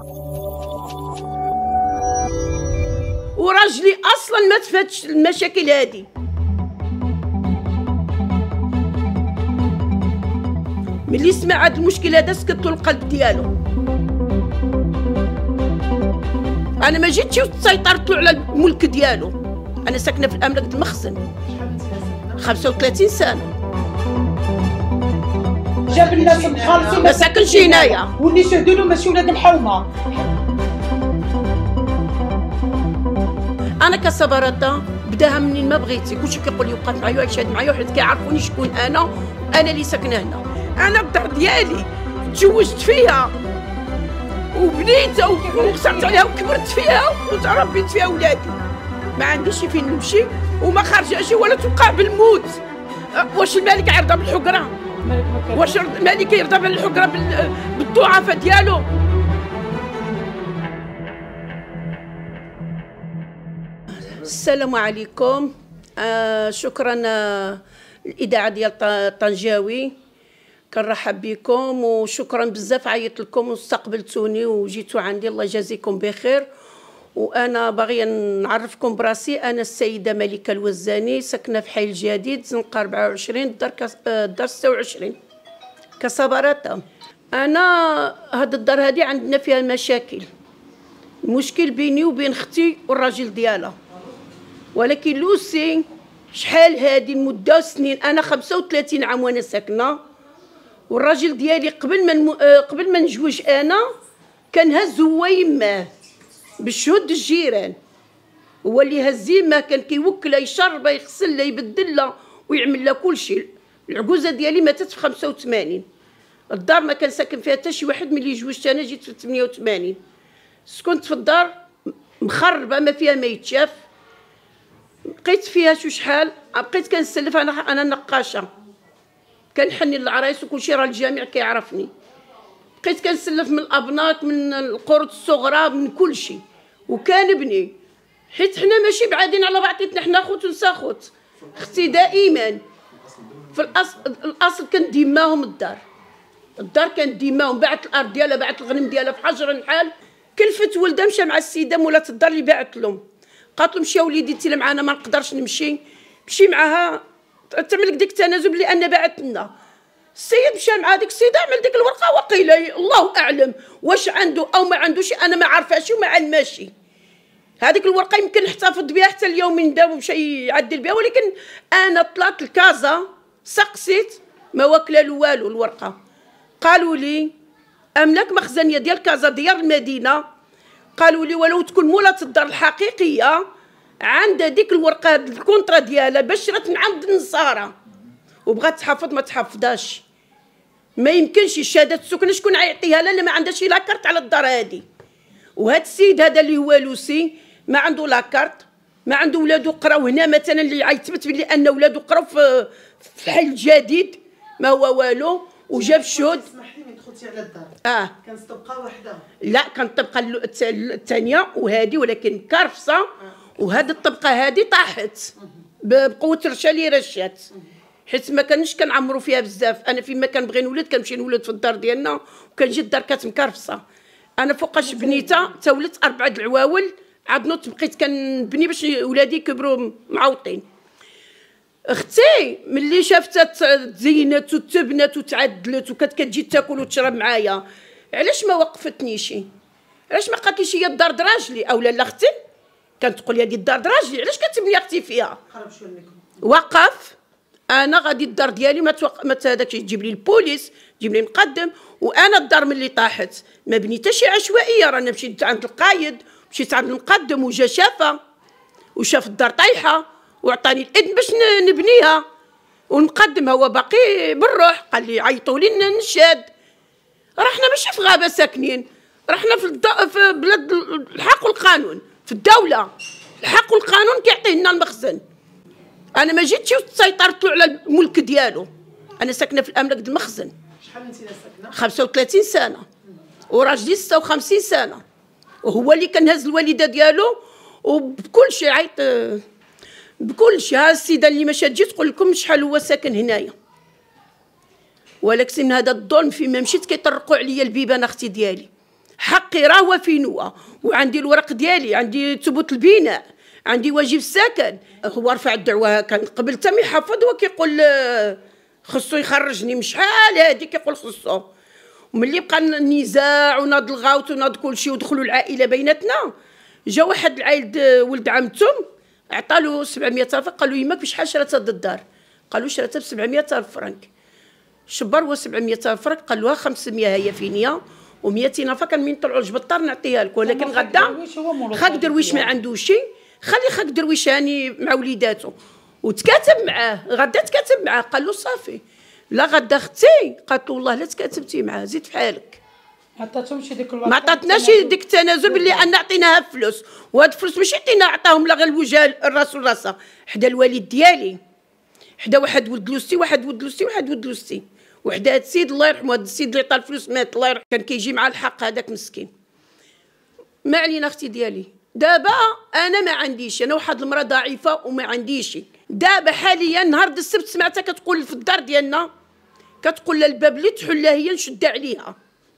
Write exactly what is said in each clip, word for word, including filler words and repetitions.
وراجلي اصلا ما تفاتش المشاكل هذه. ملي سمع هذا المشكل هذا سكت له القلب ديالو. انا ما جيتش وسيطرت له على الملك ديالو. انا ساكنه في الاملاك المخزن. خمسة وثلاثين سنه. جاب الناس مخالصين ما ساكنش هنايا واللي شهدوا له ماشي ولاد الحومه. انا كصبرته بداها منين ما بغيتي، كلشي كيقول لي وقف معايا ويشهد معايا وحيت كيعرفوني شكون انا وانا اللي ساكنه هنا. انا الدار ديالي تزوجت فيها وبنيت وقصرت عليها وكبرت فيها وتربيت فيها ولادي. ما عنديش فين نمشي وما خارجاش ولا توقع بالموت. واش الملك يرضى بالحقره؟ واش الملك يرضى بالحقره بالضعفاء ديالو؟ السلام عليكم. آه شكرا آه الاذاعه ديال طنجاوي، كنرحب بكم وشكرا بزاف. عيطت لكم واستقبلتوني وجيتوا عندي، الله يجازيكم بخير. وانا باغيه نعرفكم براسي، انا السيده ملكه الوزاني، ساكنه في حي الجديد زنقه أربعة وعشرين الدار كس... الدار ستة وعشرين كصبرته. انا هاد الدار هادي عندنا فيها مشاكل، المشكل بيني وبين اختي والراجل ديالها. ولكن لوسي شحال هادي المده سنين، انا خمسة وثلاثين عام وانا ساكنه، والراجل ديالي قبل ما الم... قبل ما نجوج انا كان هز هو يماه بالشهود الجيران، هو اللي هز يماه، كان كيوكلها يشربها يغسلها يبدلها ويعمل لها كل شيء. العجوزه ديالي ماتت في خمسة وثمانين. الدار ما كان ساكن فيها حتى شي واحد. ملي جوجت انا جيت في ثمانية وثمانين، سكنت في الدار مخربه ما فيها ما يتشاف. بقيت فيها شو شحال، بقيت كنسلف. انا انا نقاشه، كنحني للعرايس وكل شيء، راه الجميع كيعرفني. بقيت كنسلف من الابناط، من القروض الصغرى، من كل شيء. وكان ابني، حيت حنا ماشي بعادين على بعضياتنا، حنا خوت ونساخوت. اختي دائما في الاصل الاصل كان ديماهم الدار الدار كان ديماهم. باعت الارض ديالها، باعت الغنم ديالها في حجر الحال. كلفت ولدها مشى مع السيده مولات الدار اللي باعت لهم، قالت له مشي وليدي انت معنا ما نقدرش نمشي. مشي معاها تعمل ديك التنازل بلي انا باعت لنا. السيد مشى مع ديك السيده عمل ديك الورقه، وقيل الله اعلم واش عنده او ما عندوش، انا ما عارفاش وما علماش. هذيك الورقه يمكن نحتفظ بها حتى اليوم من داب ومشى يعدل بها. ولكن انا طلعت الكازا سقسيت، ما واكله له والو الورقه. قالوا لي املاك مخزنيه ديال كازا ديال المدينه، قالوا لي ولو تكون مولات الدار الحقيقيه عندها ديك الورقه الكونطرا ديالها باش شرات من عند النصارى وبغات تحفظ ما تحفظاش. ما يمكنش الشهاده السكنه شكون غيعطيها لها اللي ما عندهاش لاكارت على الدار هذه. وهذا السيد هذا اللي هو لوسي ما عنده لاكارت، ما عنده ولادو قراو هنا مثلا، اللي غيثبت بلي ان ولادو قراو في في الحي الجديد، ما هو والو. وجاب الشهود. سمحتي لي دخلتي على الدار، اه كانت طبقه واحده؟ لا كانت طبقه الثانيه وهذه، ولكن كارفصه. آه. وهذه الطبقه هذه طاحت بقوه رشا اللي رشات، حيت ما كانش كنعمروا فيها بزاف. انا فيما كنبغي نولد كنمشي نولد في الدار ديالنا، وكنجي الدار كتمكرفصه. انا فوقاش بنيته تولدت اربعه العواول، عاد نوض بقيت كنبني باش ولادي يكبروا معوطين. اختي ملي شافتها تزينت وتبنت وتعدلت وكانت كتجي تاكل وتشرب معايا، علاش ما وقفتنيش؟ علاش ما قالتليش هي الدار دراجلي؟ او لا اختي كانت تقول لي هذه الدار دراجلي، علاش كتبني اختي فيها؟ قرب شويه لكم. وقف انا غادي الدار ديالي ما توق... ما هذاك يجيب لي البوليس، يجيب لي مقدم. وانا الدار ملي طاحت ما بنيتهاش عشوائيه، رانا مشيت عند القايد، مشيت عند المقدم وجا شافها وشاف الدار طايحه وعطاني الاذن باش نبنيها. والمقدم هو باقي بالروح، قال لي عيطوا لنا نشاد. رحنا ماشي في غابه ساكنين، رحنا في الد... في بلاد الحق والقانون، في الدوله الحق والقانون كيعطيه لنا المخزن. انا ما جيتش وسيطرت له على الملك ديالو. انا ساكنه في الاملاك المخزن. شحال انت ساكنه؟ خمسة وثلاثين سنه، وراجلي ستة وخمسين سنه، وهو اللي كان هز الوالده ديالو وبكل شيء عيط بكل شيء. ها السيده اللي مشات تجي تقول لكم شحال هو ساكن هنايا. ولكن هذا الظلم فيما مشيت كيطرقوا عليا البيبان اختي ديالي. حقي راه هو في نوى، وعندي الورق ديالي، عندي ثبوت البناء، عندي واجب السكن. هو رفع الدعوه كان قبل حتى ما يحفظ، هو كيقول خصو يخرجني، من شحال هادي كيقول خصو. وملي بقى النزاع وناض الغاوت وناض كلشي ودخلوا العائله بيناتنا، جا واحد العائل ولد عمتهم عطالو سبعمية ألف، قالوا يماك بشحال شراتها هاد الدار؟ قالوا شراتها ب سبعمية ألف فرنك. شبر هو سبعمية ألف فرنك، قال لها خمسمية هي في نيه ومئتين ألف كان من طلعوا الجبطار نعطيها لك، ولكن غدا خاك درويش ما عندوش شي، خلي خاك درويش هاني مع وليداتو. وتكاتب معاه غدا، تكاتب معاه قال له صافي. لا غدا اختي قالت له والله لا تكاتبتي معاه زيد في حالك. ما عطاتهمش ديك الوقت، ما عطاتناش ديك التنازل باللي ان عطيناها فلوس، وهاد الفلوس ماشي عطينا عطاهم لا غير الوجه الراس والراسه، حدا الوالد ديالي، حدا واحد ولد لوستي، واحد ولد لوستي، واحد ولد لوستي، وحدا هاد السيد الله يرحمه، هاد السيد اللي عطا الفلوس مات الله يرحمه، كان كيجي مع الحق هذاك مسكين. ما علينا اختي ديالي. دابا انا ما عنديش، انا واحد المراه ضعيفه وما عنديش. دابا حاليا نهار السبت سمعتها كتقول في الدار ديالنا، كتقول للباب اللي تحلها هي نشد عليها،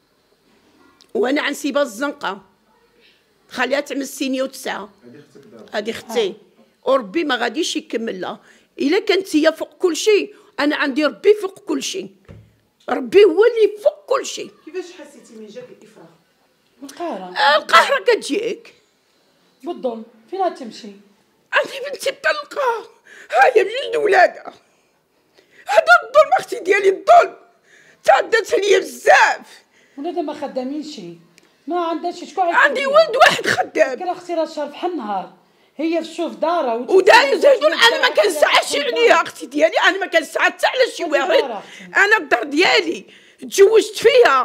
وانا عنسيبها الزنقه خليها تعمل سينيه وتسعه. هذه اختي وربي ما غاديش يكمل لها. الا كانت هي فوق كل شيء، انا عندي ربي فوق كل شيء، ربي هو اللي فوق كل شيء. كيفاش حسيتي من جاك الافراغ؟ القهرة. آه القهرة كتجيك بالظلم، فين غتمشي؟ عندي بنتي مطلقة، هاهي بجوج ولادها. هذا الظلم اختي ديالي، الظلم تعدات عليا بزاف. ولادها ما خدامينش، ما عندهاش شكون يعطيها. عندي ولد واحد خدام. كرا اختي راه شهر بحال النهار، هي تشوف دارها وداير زيدون. انا ما كنسعاش عليها اختي ديالي، انا ما كنسعى حتى على شي واحد. انا الدار ديالي تزوجت فيها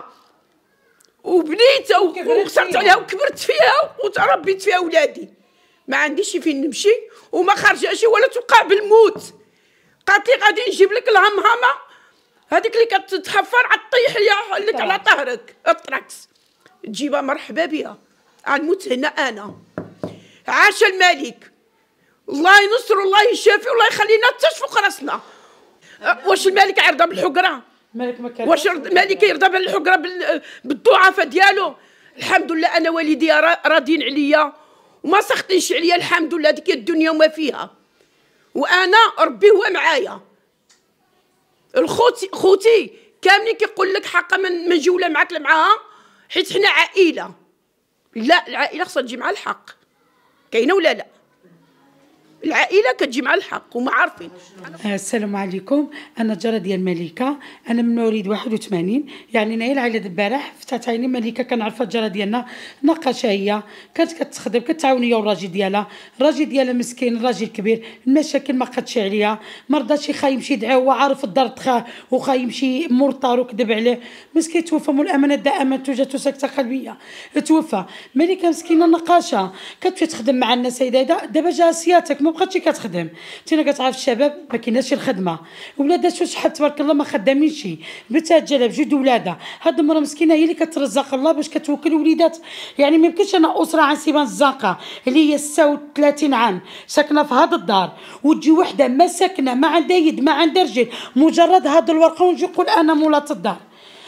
وبنيت وخسرت عليها وكبرت فيها وتربيت فيها ولادي، ما عنديش فين نمشي وما خارجاش ولا توقع بالموت. قالت لي غادي نجيب لك الهمهمه هذيك اللي كتتحفر على الطيح اللي لك على ظهرك الطراكس، تجيبها مرحبا بها، غنموت هنا انا. عاش الملك، الله ينصر الله يشافي والله يخلينا حتى فوق راسنا. واش الملك يرضى بالحقره؟ الملك ما كان، واش الملك يرضى بالحقره بالضعفه ديالو؟ الحمد لله انا والدي راضين عليا وما سخطينش عليا، الحمد لله ديك الدنيا وما فيها، وانا ربي هو معايا. الخوتي خوتي كاملين كيقول لك حقا من مجوله معاك معاها، حيت حنا عائله. لا العائله خصها تجي مع الحق، كاينه ولا لا؟ العائله كتجي مع الحق وما عارفين. السلام عليكم، انا جاره ديال مليكه، انا من مواليد واحد وثمانين، يعني انايا العائله د البارح فتات عيني. مليكه كنعرفها الجاره ديالنا ناقشه، هي كانت كتخدم كتعاون هي والراجل ديالها. الراجل ديالها مسكين راجل كبير، المشاكل ما قدش عليها، ما رضاش يخا يمشي يدعي، هو عارف الدار تخاه وخا يمشي مرطار وكذب عليه، مسكين توفى. مول الامانه دائما توجد سكته قلبيه توفى. مليكه مسكينه نقاشه كتمشي تخدم مع الناس، هيدا دابا جا سياتك ما بقاتش كتخدم. تينا كتعرف الشباب ما كايناش الخدمه، ولادها شو شحال تبارك الله ما خدامينش، بنتها جالها بجوج ولادها. هاد المراه مسكينه هي اللي كترزق الله باش كتوكل وليدات. يعني ما يمكنش انا اسره عن سيبان الزنقه اللي هي ستة وثلاثين عام ساكنه في هاد الدار، وتجي وحده ما ساكنه ما عندها يد ما عندها رجل، مجرد هاد الورقه ونجي نقول انا مولاة الدار.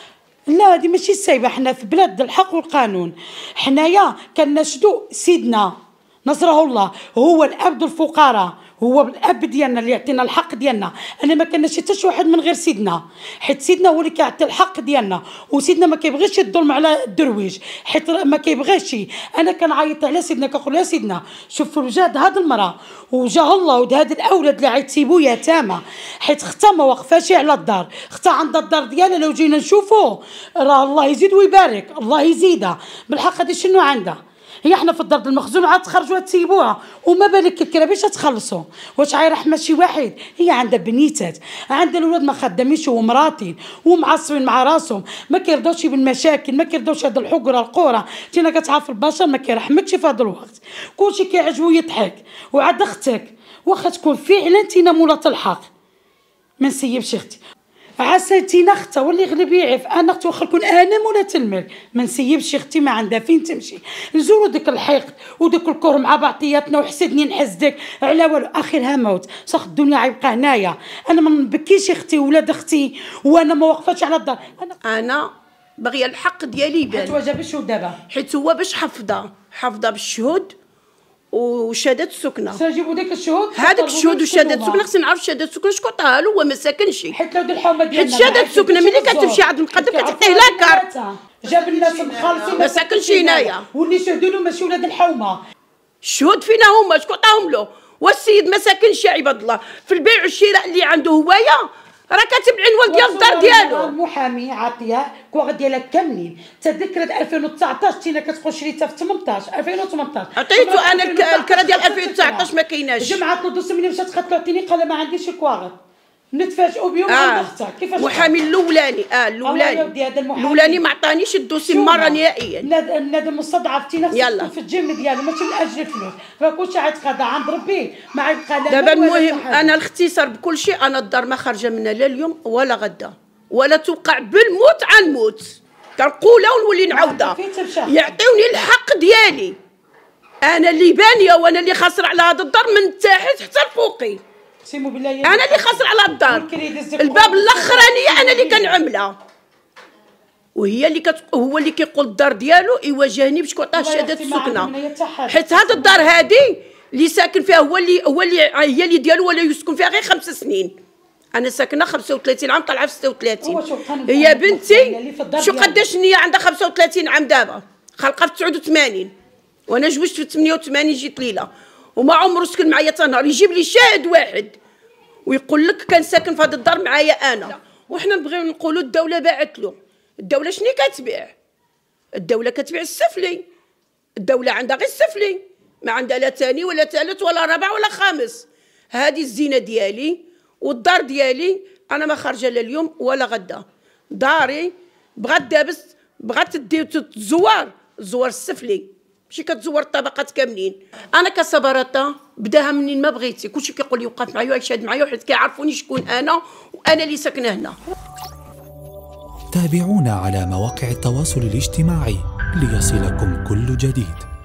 لا هذه ماشي سايبه، حنا في بلاد الحق والقانون. حنايا كنشدو سيدنا نصره الله، هو الاب الفقراء، هو الاب ديالنا اللي يعطينا الحق ديالنا. انا ما كناش حتى شي واحد من غير سيدنا، حيت سيدنا هو اللي كيعطي الحق ديالنا، وسيدنا ما كيبغيش الظلم على الدرويش، حيت ما كيبغيش. انا كنعيط على سيدنا كنقول يا سيدنا شوف وجاد هاد المراه وجاه الله وهاد الاولاد اللي عيتسيبو يتامى، حيت اختها ما واقفاش على الدار، اختها عندها الدار ديالها. لو جينا نشوفو راه الله يزيد ويبارك، الله يزيدها بالحق. هادي شنو عندها؟ هي احنا في الدار المخزون عاد تخرجوها تسيبوها، وما بالك الكرا باش تخلصوا؟ واش غيرحم شي واحد؟ هي عندها بنيتات، عندها الولاد ما خدامينش ومراتين ومعصبين مع راسهم، ما كيرضاوش بالمشاكل، ما كيرضاوش هاد الحقره القوره. تينا كتعرف البشر ما كيرحمكش في هذا الوقت، كلشي كيعجبو يضحك. وعاد اختك واخا تكون فعلا تينا مولاة الحق ما نسيبش اختي، عسى تينا اختها واللي يغلب يعرف. انا اختي واخا نكون انا مولاة الملك ما نسيبش اختي، ما عندها فين تمشي. نزولوا ديك الحقد وديك الكره مع بعضياتنا وحسدني نحسدك على والو، اخرها موت. صح الدنيا غيبقى هنايا، انا ما نبكيش اختي ولاد اختي وانا ما واقفاش على الدار. انا انا باغيه الحق ديالي يبان. حيت واجب الشهود دابا، حيت هو باش حفظه حفظه بالشهود وشهادات السكنه. سنجيبوا ديك الشهود، هذاك الشهود وشهادات السكنه خصني نعرف شهادات السكنه شكون عطاها له، هو ما ساكنش. حيت لو دير الحومه ديالنا حيت شهادات السكنه ملي كتمشي عند المقدم كتعطيه لاكارت. جاب الناس مخالصين ما ساكنش هنايا، واللي شهدوا له ماشي ولاد الحومه. الشهود فينا هما شكون عطاهم له؟ والسيد ما ساكنش يا عباد الله. في البيع والشراء اللي عنده هوايه راه كاتب العنوان ديال الدار ديالو. المحامي عاطيه كواغ ديالها كاملين. تذكرت ألفين وتسعطاش تينا كتقول شريتها في ثمنطاش ألفين وثمنطاش. عطيتو انا الكرا ديال ألفين وتسعطاش ما كايناش. جمعت له دوسي ملي مشات قالت له عطيني، قال ما عنديش الكواغ. نتفاجئوا بهم عند اختها. كيفاش المحامي الاولاني اه الاولاني الاولاني ما عطانيش الدوسي مره نهائيا. النادي المستضعف تينا خصك في الجيم ديالو ماشي من اجل الفلوس، راه كلشي عيتقاضى عند ربي ما غيبقى لا. دابا المهم انا الاختصار بكل شيء، انا الدار ما خارجه منها لا اليوم ولا غدا ولا توقع بالموت عن موت. كنقولها ونولي نعاودها، يعطيوني الحق ديالي. انا اللي بانيه وانا اللي خاسر على هذا الدار من تحت حتى لفوقي. انا اللي خاسر على الدار. الباب الاخرانيه انا اللي كنعملها، وهي اللي كت... هو اللي كيقول الدار ديالو يواجهني باش كنعطيه شهاده السكنه. حيت هذا الدار هذه اللي ساكن فيها هو اللي هو اللي هي اللي ديالو ولا يسكن فيها غير خمس سنين. انا ساكنه خمسة وثلاثين عام طالعه في ستة وثلاثين. هي بنتي شو قداش النيه عندها خمسة وثلاثين عام دابا، خلقه في تسعة وثمانين وانا جوجت في ثمانية وثمانين جيت ليله، وما عمره سكن معايا حتى نهار. يجيب لي شاهد واحد ويقول لك كان ساكن في هذا الدار معايا انا. وحنا نبغيو نقولوا الدوله باعت له. الدوله شنو كتبيع؟ الدوله كتبيع السفلي. الدوله عندها غير السفلي، ما عندها لا ثاني ولا ثالث ولا رابع ولا خامس. هذه الزينه ديالي والدار ديالي انا ما خارجه لا اليوم ولا غدا. داري بغات دابس بغات تزوار الزوار السفلي ماشي كتزور الطبقات كاملين. انا كصبرته بداها منين ما بغيتي، كلشي كيقول لي وقف معايا ويشهد معايا وحيت كيعرفوني شكون انا وانا اللي ساكنه هنا. تابعونا على مواقع التواصل الاجتماعي ليصلكم كل جديد.